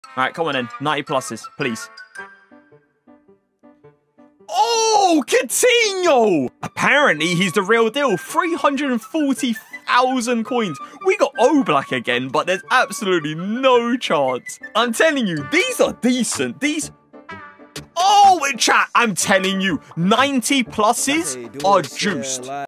All right, come on then. 90 pluses, please. Oh, Coutinho! Apparently, he's the real deal. 340,000 coins. We got Oblak again, but there's absolutely no chance. I'm telling you, these are decent. These... Oh, chat, I'm telling you, 90 pluses are juiced.